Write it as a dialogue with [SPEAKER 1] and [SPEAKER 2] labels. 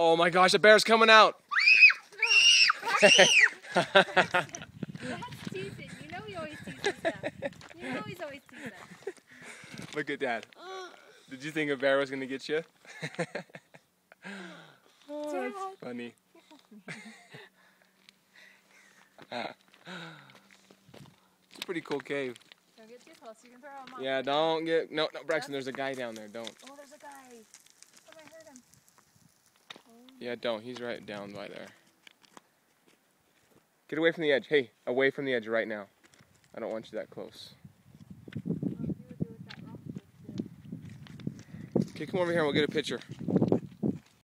[SPEAKER 1] Oh my gosh, the bear's coming out.
[SPEAKER 2] That's teasing. You know he always teases that. You know he's always teasing that.
[SPEAKER 1] Look at Dad. Did you think a bear was going to get you? Oh, that's funny. It's a pretty cool cave.
[SPEAKER 2] Don't get too close. You can throw him off.
[SPEAKER 1] Yeah, don't get... No, Braxton, there's a guy down there. Don't.
[SPEAKER 2] Oh, there's a guy. Oh, I heard him. Oh.
[SPEAKER 1] Yeah, don't. He's right down by there. Get away from the edge. Hey, away from the edge right now. I don't want you that close. Okay, come over here and we'll get a picture.